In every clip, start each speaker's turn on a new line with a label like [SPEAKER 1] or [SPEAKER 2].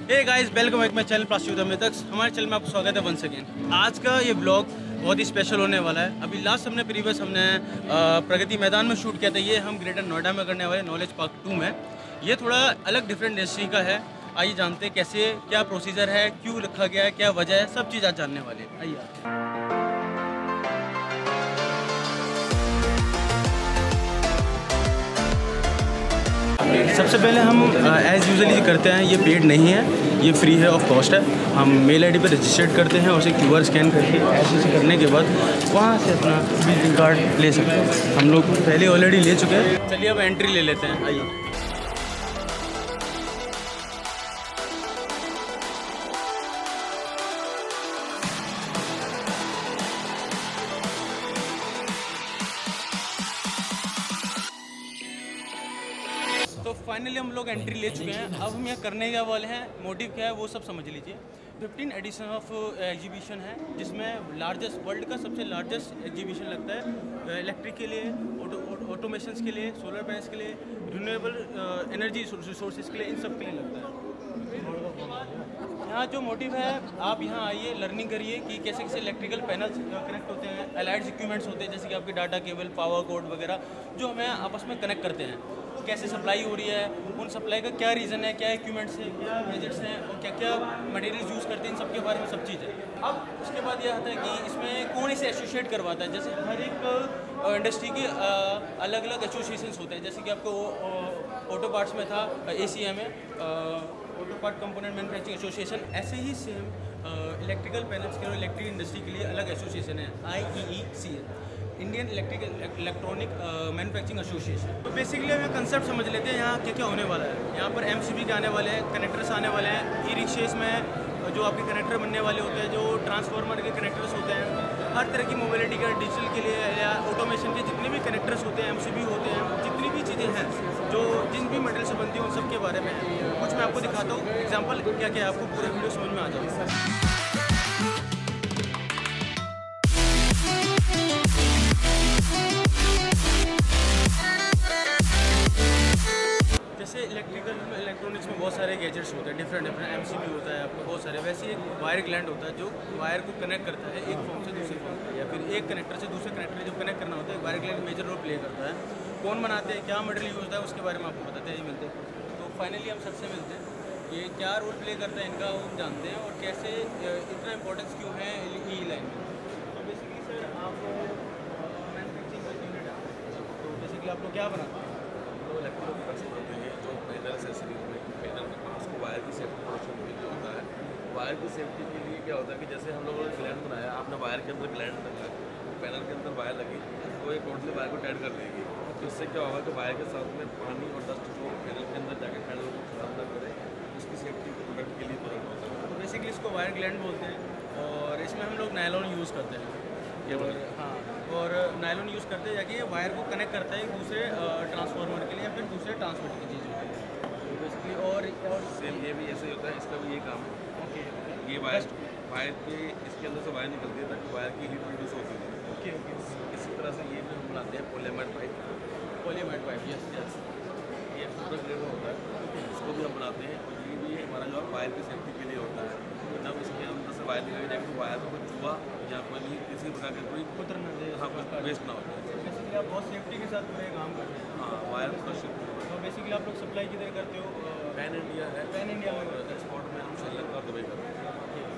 [SPEAKER 1] Hey guys, welcome back my channel plastic उद्यमी तक। हमारे चैनल में आपका स्वागत है वंस अगेन। आज का ये ब्लॉग बहुत ही स्पेशल होने वाला है। अभी लास्ट हमने प्रगति मैदान में शूट किया था। ये हम ग्रेटर नोएडा में करने वाले नॉलेज पार्क 2 में। ये थोड़ा अलग डिफरेंट इंडस्ट्री का है। आइए जानते हैं कैसे, क्या प्रोसीजर है, क्यों रखा गया है, क्या वजह है, सब चीज़ आज जानने वाले हैं। आइए। सबसे पहले हम एज़ यूजुअली करते हैं, ये पेड नहीं है, ये फ्री है, ऑफ कॉस्ट है। हम मेल आईडी पर रजिस्टर्ड करते हैं और उसे QR स्कैन करके ऐसे करने के बाद वहाँ से अपना विजिटिंग कार्ड ले सकते हैं। हम लोग पहले ऑलरेडी ले चुके हैं। चलिए अब एंट्री ले लेते हैं। आइए। तो फाइनली हम लोग एंट्री ले चुके हैं। अब हम यहाँ करने के वाले हैं, मोटिव क्या है वो सब समझ लीजिए। 15 एडिशन ऑफ एग्जीबिशन है, जिसमें वर्ल्ड का सबसे लार्जेस्ट एग्जीबिशन लगता है। इलेक्ट्रिक के लिए, ऑटोमेशंस के लिए, सोलर पैनल्स के लिए, रिन्यूएबल एनर्जी रिसोर्सेज के लिए, इन सब के लिए लगता है। यहाँ जो मोटिव है, आप यहाँ आइए, लर्निंग करिए कि कैसे कैसे इलेक्ट्रिकल पैनल्स कनेक्ट होते हैं, अलाइड्स इक्विपमेंट्स होते हैं, जैसे कि आपके डाटा केबल, पावर कोड वगैरह, जो हमें आपस में कनेक्ट करते हैं। कैसे सप्लाई हो रही है, उन सप्लाई का क्या रीज़न है, क्या इक्विपमेंट्स हैं, क्या गैजेट्स हैं और क्या क्या मटेरियल्स यूज़ करते हैं, इन सब के बारे में सब चीज़ है। अब उसके बाद यह आता है कि इसमें कौन इसे एसोसिएट करवाता है। जैसे हर एक इंडस्ट्री के अलग अलग एसोसिएशंस होते हैं। जैसे कि आपको ऑटो पार्ट्स में था ACMA, auto part component manufacturing association. ऐसे ही सेम इलेक्ट्रिकल पैनल्स के और इलेक्ट्रिक इंडस्ट्री के लिए अलग एसोसिएशन है, IEECL, Indian electronic manufacturing association. तो बेसिकली हम कंसेप्ट समझ लेते हैं यहाँ क्या क्या होने वाला है। यहाँ पर MCB के आने वाले हैं, कनेक्टर्स आने वाले हैं, ई-रिक्शेस में जो आपके कनेक्टर बनने वाले होते हैं, जो ट्रांसफार्मर के कनेक्टर्स होते हैं, हर तरह की मोबिलिटी का, डिजिटल के लिए या ऑटोमेशन के जितने भी कनेक्टर्स होते हैं, MCB होते हैं, जितनी भी चीज़ें हैं जो जिन भी मटेरियल से बनती हैं, उन सब के बारे में कुछ मैं आपको दिखाता हूँ। एग्जाम्पल क्या क्या है, आपको पूरे वीडियो समझ में आ जाएगा। जैसे इलेक्ट्रॉनिक्स में बहुत सारे गैजेट्स होते हैं, डिफरेंट MCB होता है आपको बहुत सारे। वैसे एक वायर ग्लैंड होता है जो वायर को कनेक्ट करता है एक फॉर्म से दूसरे फॉर्म पर, या फिर एक कनेक्टर से दूसरे कनेक्टर जो कनेक्ट करना होता है, wire gland major role play करता है। कौन बनाते हैं, क्या मटेरियल यूज होता है, उसके बारे में आपको बताते हैं, ये मिलते हैं। तो फाइनली हम सबसे मिलते हैं, ये क्या रोल प्ले करता है इनका, वो जानते हैं, और कैसे इतना इंपॉर्टेंस क्यों है ई लाइन में। तो बेसिकली सर, आप मैन्युफैक्चरिंग का यूनिट है, तो बेसिकली आप लोग क्या बनाते हैं?
[SPEAKER 2] उसको वायर की सेफ्टी होता है। वायर की सेफ्टी के लिए क्या होता है कि जैसे हम लोगों ने ग्लैंड बनाया, आपने वायर के अंदर ग्लैंड लगा, पैनल के अंदर वायर लगी, तो ये टोटली वायर को टाइट कर देगी। तो इससे क्या होगा कि वायर के साथ में पानी और डस्ट जो पैनल के अंदर जाकर पैनल को खराब ना करे, उसकी सेफ्टी प्रोटेक्ट के लिए तुरंत होता है।
[SPEAKER 1] तो बेसिकली इसको वायर ग्लैंड बोलते हैं, और इसमें हम लोग नायलॉन यूज़ करते हैं। हाँ, और नायलॉन यूज़ करते हैं, जाके वायर को कनेक्ट करता है एक दूसरे ट्रांसफार्मर के लिए या फिर दूसरे ट्रांसमिट की चीज़ होती है बेसिकली। और
[SPEAKER 2] सेम ये भी ऐसे ही होता है, इसका भी ये काम है।
[SPEAKER 1] ओके,
[SPEAKER 2] ये वायर के इसके अंदर से वायर निकलती है ताकि वायर की हीट रिड्यूस होती है।
[SPEAKER 1] ओके।
[SPEAKER 2] इसी तरह से ये भी हम बनाते हैं पोलीएमाइड पाइप।
[SPEAKER 1] यस।
[SPEAKER 2] ये पूरा ग्रेड होता है, इसको भी हम बनाते हैं। और ये भी हमारा जो वायर की सेफ्टी के लिए होता है। जब इसके अंदर से वायर निकल जाएगी तो वायर को चूहा या कोई भी किसी प्रकार का कोई
[SPEAKER 1] उतर ना दे,
[SPEAKER 2] हाँ कोई वेस्ट ना हो जाए।
[SPEAKER 1] बेसिकली आप बहुत सेफ्टी के साथ पूरे काम करते हैं।
[SPEAKER 2] हाँ, वायर सुरक्षित।
[SPEAKER 1] तो बेसिकली आप लोग सप्लाई किधर करते हो?
[SPEAKER 2] पैन इंडिया है,
[SPEAKER 1] पैन इंडिया में
[SPEAKER 2] और एक्सपोर्ट में हम श्रीलंका और दुबई करते हैं।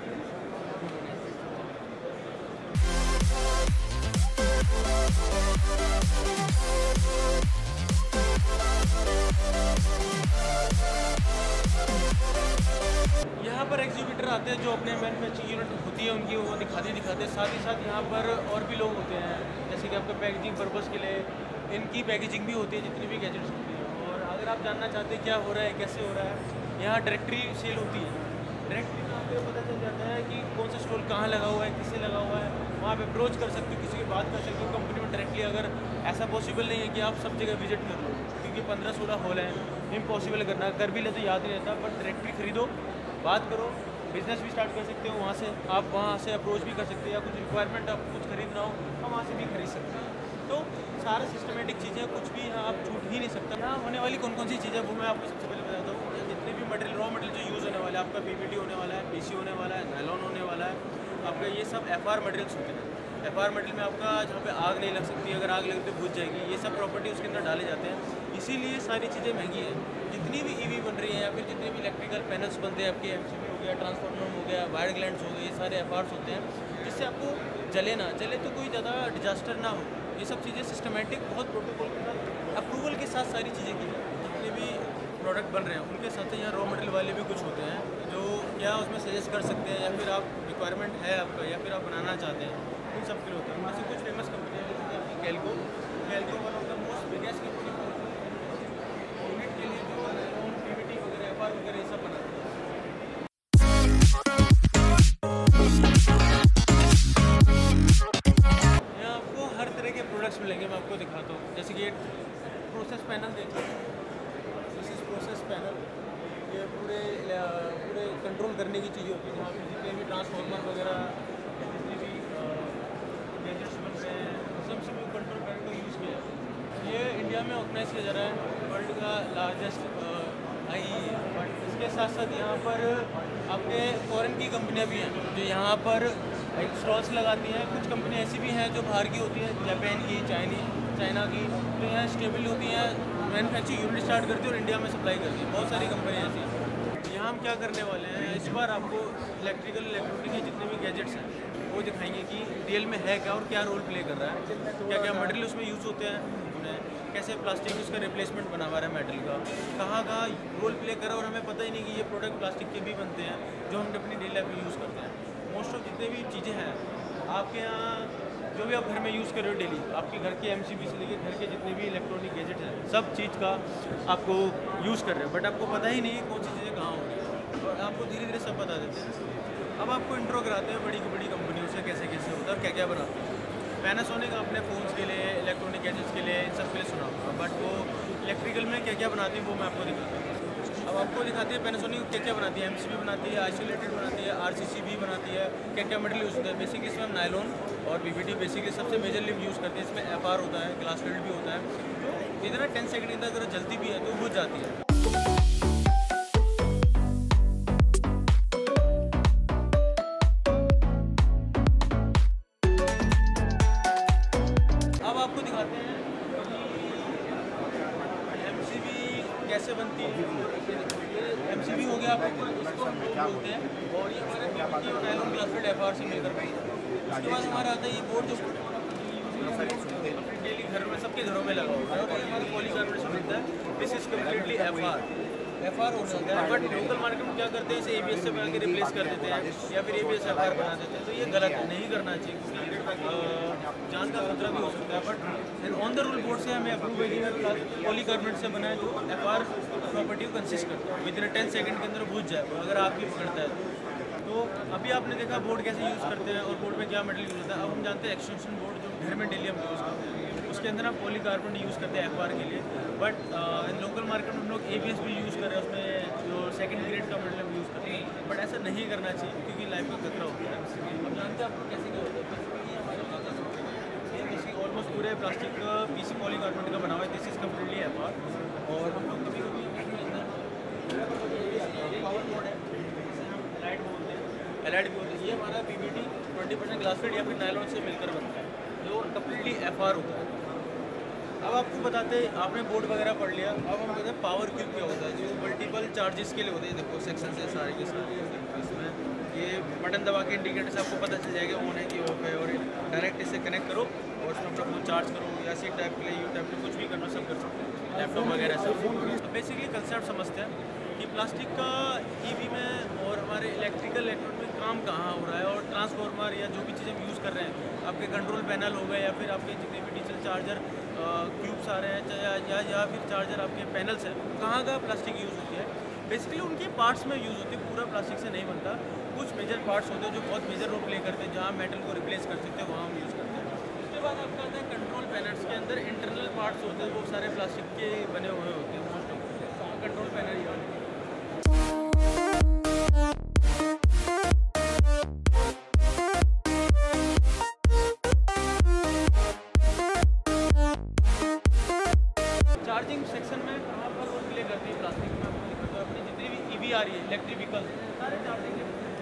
[SPEAKER 1] यहाँ पर एग्जीबिटर आते हैं जो अपने मैन्युफैक्चरिंग यूनिट होती है उनकी, वो दिखाते साथ ही साथ यहाँ पर और भी लोग होते हैं, जैसे कि आपके पैकेजिंग पर्पज़ के लिए इनकी पैकेजिंग भी होती है, जितनी भी गैजेट्स होती हैं। और अगर आप जानना चाहते हैं क्या हो रहा है, कैसे हो रहा है, यहाँ डायरेक्टरी सेल होती है। डायरेक्टरी में आपको पता चल जाता है कि कौन सा स्टॉल कहाँ लगा हुआ है, किससे लगा हुआ है, वहाँ पर अप्रोच कर सकते हो, किसी की बात कर सकते हो कंपनी में डायरेक्टली। अगर ऐसा पॉसिबल नहीं है कि आप सब जगह विजिट कर लो, क्योंकि 15-16 हॉल हैं, इम्पॉसिबल करना, कर भी ले तो याद नहीं रहता। बट डायरेक्टरी खरीदो, बात करो, बिजनेस भी स्टार्ट कर सकते हो वहाँ से। आप वहाँ से अप्रोच भी कर सकते हो, या कुछ रिक्वायरमेंट आप कुछ खरीदना हो तो वहाँ से भी खरीद सकते हैं। तो सारा सिस्टमेटिक चीज़ें, कुछ भी यहाँ आप छूट ही नहीं सकता। यहाँ होने वाली कौन कौन सी चीज़ें वो मैं आपको सबसे पहले बताता हूँ। जितने भी मटेरियल, रॉ मटेरियल जो यूज़ होने वाले पहले आपका PVT होने वाला है, PC होने वाला है, नायलॉन होने वाला है, आपका ये सब FR मटेरियल्स होते हैं। FR मटेरियल में आपका जहाँ पे आग नहीं लग सकती, अगर आग लगे तो बुझ जाएगी, ये सब प्रॉपर्टी उसके अंदर डाले जाते हैं। इसीलिए सारी चीज़ें महंगी हैं। जितनी भी EV बन रही है या फिर जितने भी इलेक्ट्रिकल पैनल्स बनते हैं, आपके MCB हो गया, ट्रांसफार्मर हो गया, वायर ग्लैंड्स हो गए, ये सारे FRs होते हैं, जिससे आपको जले ना जले तो कोई ज़्यादा डिजास्टर ना हो। ये सब चीज़ें सिस्टमेटिक बहुत प्रोटोकॉल के साथ अप्रूवल के साथ सारी चीज़ें की हैं। जितने भी प्रोडक्ट बन रहे हैं उनके साथ यहाँ रॉ मटेरियल वाले भी कुछ होते हैं जो क्या उसमें सजेस्ट कर सकते हैं, या फिर आप रिक्वायरमेंट है आपका, या फिर आप बनाना चाहते हैं, उन सब के लिए होता है। उनमें से कुछ फेमस कंपनी है जैसे आपकी Calco one of the most biggest company के लिए जो PVT वगैरह FR वगैरह ये सब बनाते हैं। यहाँ आपको हर तरह के प्रोडक्ट्स मिलेंगे, मैं आपको दिखाता हूँ। जैसे कि प्रोसेस पैनल देखो, दिस इज प्रोसेस पैनल, ये पूरे कंट्रोल करने की चीज़ें होती है जहाँ पे जितने भी ट्रांसफार्मर वगैरह जितने भी गैजेट्स बन रहे हैं सब कंट्रोल करने को यूज़ किया है। ये इंडिया में ऑर्गेनाइज किया जा रहा है, वर्ल्ड का लार्जेस्ट बट इसके साथ साथ यहाँ पर आपके फॉरेन की कंपनियाँ भी हैं जो यहाँ पर स्टॉल्स लगाती हैं। कुछ कंपनी ऐसी भी हैं जो बाहर की होती हैं, जापान की, चाइना की, जो यहाँ स्टेबल होती हैं, मैन्युफैक्चरिंग यूनिट स्टार्ट करती है और इंडिया में सप्लाई करती है। बहुत सारी कंपनियाँ ऐसी हैं। यहाँ हम क्या करने वाले हैं, इस बार आपको इलेक्ट्रॉनिक के जितने भी गैजेट्स हैं वो दिखाएंगे कि रियल में है क्या और क्या रोल प्ले कर रहा है, क्या क्या मटेरियल उसमें यूज़ होते हैं, कैसे प्लास्टिक उसका रिप्लेसमेंट बना हुआ है मेटल का, कहाँ रोल प्ले कर रहा है, और हमें पता ही नहीं कि ये प्रोडक्ट प्लास्टिक के भी बनते हैं जो हम अपनी डेली लाइफ में यूज़ करते हैं। मोस्ट ऑफ जितने भी चीज़ें हैं आपके यहाँ, जो भी आप घर में यूज़ कर रहे हो डेली, आपके घर के MCB से लेकर घर के जितने भी इलेक्ट्रॉनिक गैजेट्स हैं, सब चीज़ का आपको यूज़ कर रहे हो, बट आपको पता ही नहीं कौन सी चीज़ें कहाँ हो रही है, और आपको धीरे धीरे सब बता देते हैं। अब आपको इंट्रो कराते हैं बड़ी कंपनियों से कैसे कैसे होता है और क्या क्या बनाते हैं। पैनासोनिक अपने फ़ोन्स के लिए, इलेक्ट्रॉनिक गैजेट्स के लिए, इन सब के लिए सुना होगा, बट वो इलेक्ट्रिकल में क्या क्या बनाती है वो मैं आपको दिखाता हूँ। अब आपको दिखाती है पैनासोनिक क्या क्या बनाती है। MCB बनाती है, आइसोलेटेड बनाती है, RCCB बनाती है, क्या क्या मटेरियल यूज़ होता है। बेसिकली इसमें हम नायलॉन और PVT बेसिकली सबसे मेजरली यूज़ करते हैं। इसमें FR होता है, ग्लास फिल्ड भी होता है। इतना 10 सेकंड के अंदर अगर जलती भी है तो बुझ जाती है। अब आपको दिखाते हैं MCB कैसे बनती है। MCB हो गया आपको, इसको हम लोग बोलते हैं, और ये हमारे PVT और नायलॉन ग्लास फिल्ड FR से मिलकर बनता है। उसके बाद हमारा आता है ये बोर्ड, जो डेली घर में सबके घरों में लगा होता है, और ये हमारा पॉलीकार्बोनेट से बनता है। दिस इज कम्प्लीटली FR हो सकता है, बट लोकल मार्केट में क्या करते हैं, इसे ABS से बना के रिप्लेस कर देते हैं, या फिर ABS FR बना देते हैं। तो ये गलत है, नहीं करना चाहिए, क्योंकि जान का खतरा भी हो सकता है। But on the rule board से हमें अप्रूव है कि पॉलीकार्बोनेट से बना है जो FR प्रॉपर्टी को कंसिस्ट करता है, विद इन 10 सेकंड के अंदर बुझ जाए अगर आग भी पकड़ता है तो। अभी आपने देखा बोर्ड कैसे यूज़ करते हैं और बोर्ड में क्या मटेरियल यूज़ होता है। अब हम जानते हैं एक्सटेंशन बोर्ड जो घर में डेली हम यूज़ करते हैं, उसके अंदर हम पॉलीकार्बोनेट यूज़ करते हैं FR के लिए, बट इन लोकल मार्केट में हम लोग ABS भी यूज़ कर रहे हैं, उसमें जो सेकंड ग्रेड का मटेरियल हम यूज़ करते हैं। बट ऐसा नहीं करना चाहिए क्योंकि लाइफ का खतरा होता है। अब जानते हैं आपको कैसे क्या होता है, ये ऑलमोस्ट पूरे प्लास्टिक का PC पॉलीकार्बोनेट का बना हुआ है। दिस इज कम्प्लीटली FR, और हम लोग कभी कभी पावर मोड है, लाइट बोलते हैं, LID भी होती है। ये हमारा PVT 20% ग्लास फिल्ड या फिर नायलॉन से मिलकर बनता है, जो कम्प्लीटली FR होता है। अब आपको बताते हैं, आपने बोर्ड वगैरह पढ़ लिया, अब हम कहते हैं पावर क्यूब क्या होता है, जो मल्टीपल चार्जेस के लिए होते हैं। देखो सेक्शन से सारे के सारे इसमें ये बटन दबा के इंडिकेटर से आपको पता चल जाएगा ऑन है कि ऑफ है, और डायरेक्ट इससे कनेक्ट करो और उसमें अपना फोन चार्ज करो, या सी टाइप के लिए यू टाइप के कुछ भी करना सब कर सकते हैं, लैपटॉप वगैरह सब। बेसिकली कंसेप्ट समझते हैं कि प्लास्टिक का EV में और हमारे इलेक्ट्रॉनिक में काम कहाँ हो रहा है, और ट्रांसफार्मर या जो भी चीज़ हम यूज़ कर रहे हैं, आपके कंट्रोल पैनल हो गए या फिर आपके जितने भी डिजिटल चार्जर क्यूब्स आ रहे हैं, या फिर चार्जर आपके पैनल्स हैं, कहाँ का प्लास्टिक यूज़ होती है। बेसिकली उनके पार्ट्स में यूज़ होती है, पूरा प्लास्टिक से नहीं बनता। कुछ मेजर पार्ट्स होते हैं जो बहुत मेजर रोल प्ले करते हैं, जहाँ मेटल को रिप्लेस कर सकते हैं वहाँ हम यूज़ करते हैं। उसके बाद आपका आता है कंट्रोल पैनल्स के अंदर इंटरनल पार्ट्स होते हैं, वो सारे प्लास्टिक के बने हुए होते हैं मोस्ट ऑफ कंट्रोल पैनल ही वाले। चार्जिंग सेक्शन में कहाँ पर रोल प्ले करती है प्लास्टिक में, तो अपनी जितनी भी EV आ रही है इलेक्ट्रिक व्हीकल सारे चार्जिंग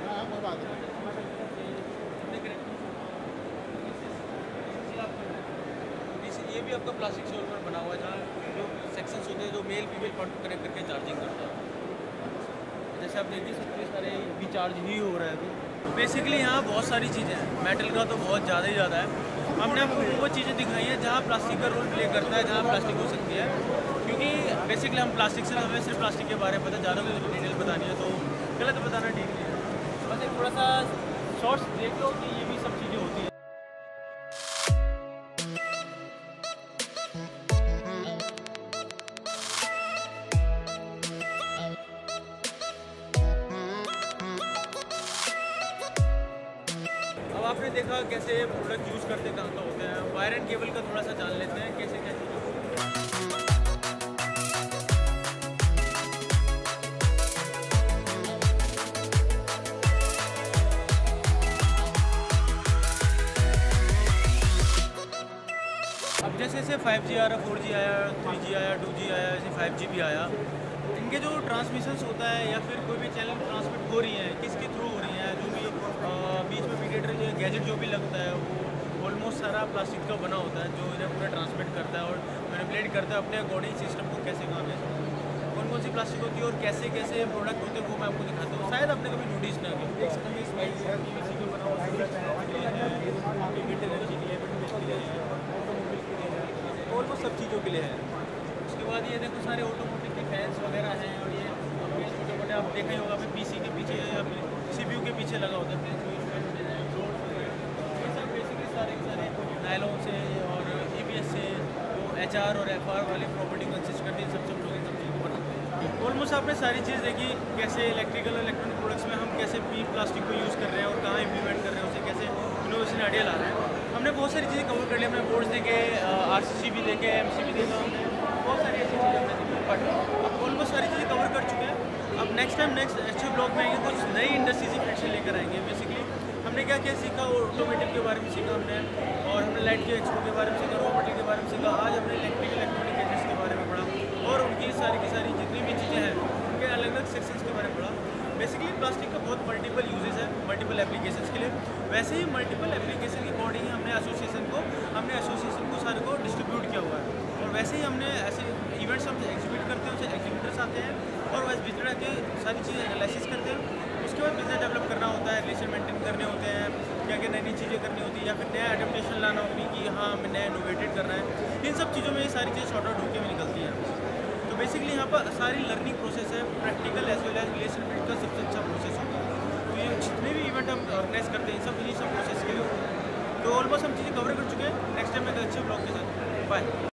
[SPEAKER 1] ये भी आपका प्लास्टिक सोल पर बना हुआ है, जहाँ जो सेक्शंस होते हैं जो मेल फीमेल पोर्ट को कनेक्ट करके चार्जिंग करता है। जैसे आप देखिए सबके सारे भी चार्ज ही हो रहा है अभी। बेसिकली यहाँ बहुत सारी चीज़ें हैं, मेटल का तो बहुत ज़्यादा ही ज़्यादा है। हमने आपको वो चीज़ें दिखाई हैं जहाँ प्लास्टिक का रोल प्ले करता है, जहाँ प्लास्टिक हो सकती है, क्योंकि बेसिकली हम प्लास्टिक से हमें सिर्फ प्लास्टिक के बारे में पता, ज़्यादा मुझे डिटेल बतानी है तो गलत बताना ठीक नहीं है। बस एक थोड़ा सा शॉर्ट्स देख लो कि ये भी सब चीज़ें होती हैं। अब आपने देखा कैसे प्रोडक्ट यूज़ करते कहाँ का होते हैं, वायर एंड केबल का थोड़ा सा जान लेते हैं कैसे क्या चीज़ें होती हैं। अब जैसे जैसे 5G आ रहा, 4G आया, 3G आया, 2G आया, ऐसे 5G भी आया, इनके जो ट्रांसमिशंस होता है या फिर कोई भी चैनल ट्रांसमिट हो रही है किसके थ्रू हो रही है, जो भी बीच में मीडिएटर जो गैजेट जो भी लगता है वो ऑलमोस्ट सारा प्लास्टिक का बना होता है, जो इन्हें पूरा ट्रांसमिट करता है और मैनिपुलेट करता है अपने अकॉर्डिंग सिस्टम को कैसे काम है, कौन कौन सी प्लास्टिक होती है और कैसे कैसे प्रोडक्ट होते हैं वो मैं आपको दिखाता हूँ। शायद आपने कभी नोटिस ना किया, देख सकते हैं PVC का बना हुआ ऑलमोस्ट सब चीज़ों के लिए है। उसके बाद ये देखो सारे ऑटोमोटिव के फैंस वगैरह हैं और ये छोटे मोटे आप देखा ही होगा अपने PC के पीछे या फिर CPU के पीछे लगा होता है ये सब बेसिकली सारे नायलॉन से और ABS से वो HR और FR वाली प्रॉपर्टी कंसिस्ट करती है, सब लोग इन सब चीज़ों को बनाते हैं। ऑलमोस्ट आपने सारी चीज़ देखी कैसे इलेक्ट्रिकल और इलेक्ट्रॉनिक प्रोडक्ट्स में हम कैसे प्लास्टिक को यूज़ कर रहे हैं और कहाँ इम्प्लीमेंट कर रहे हैं, उसे कैसे इनोवेशन आइडिया ला रहे हैं। हमने बहुत सारी चीज़ें कवर कर ली, हमने बोर्ड्स देखे, RCC भी देखे, MC भी देखा, हमने बहुत सारी ऐसी चीज़ें हमने देखी, बट अब ऑलमोस्ट सारी चीज़ें कवर कर चुके हैं। अब नेक्स्ट टाइम नेक्स्ट अच्छे ब्लॉग में आएंगे, कुछ नई इंडस्ट्रीज फिर से लेकर आएंगे। बेसिकली हमने क्या क्या सीखा, ऑटोमेटिव के बारे में सीखा हमने, और हमने लाइट के एक्सपो के बारे में सीखा, रॉ मटेरियल के बारे में सीखा। आज हमने इलेक्ट्रिकल इलेक्ट्रॉनिक गैजेट्स के बारे में पढ़ा और उनकी सारी की सारी जितनी भी चीज़ें हैं उनके अलग अलग सेक्शंस के बारे में पढ़ा। बेसिकली प्लास्टिक का बहुत मल्टीपल यूजेस है, मल्टीपल एप्लीकेशंस के लिए। वैसे ही मल्टीपल एप्लीकेशन के अकॉर्डिंग हमने एसोसिएशन को सारे को डिस्ट्रीब्यूट किया हुआ है, और वैसे ही हमने ऐसे इवेंट्स हम एग्जीबिट करते हैं, उसे एग्जीबिटर्स आते हैं और वैसे विजिटर आते हैं, सारी चीज़ें एनालिसिस करते हैं। उसके बाद बिजनेस डेवलप करना होता है, रिलेशन मेंटेन करने होते हैं, क्या क्या नई नई चीज़ें करनी होती है, या फिर नया एडेप्टेशन लाना होती है कि हाँ हमें नया इनोवेटेड करना है। इन सब चीज़ों में ये सारी चीज़ें शॉर्ट आउट होकर भी निकलती हैं। तो बेसिकली यहाँ पर सारी लर्निंग प्रोसेस है, practical as well as relation build का सबसे अच्छा प्रोसेस होता है। तो ये जितने भी इवेंट हम ऑर्गेनाइज करते हैं सब प्रोसेस के लिए होते हैं। तो ऑलमोस्ट हम चीज़ें कवर कर चुके हैं। नेक्स्ट टाइम एक अच्छे ब्लॉग के साथ, बाय।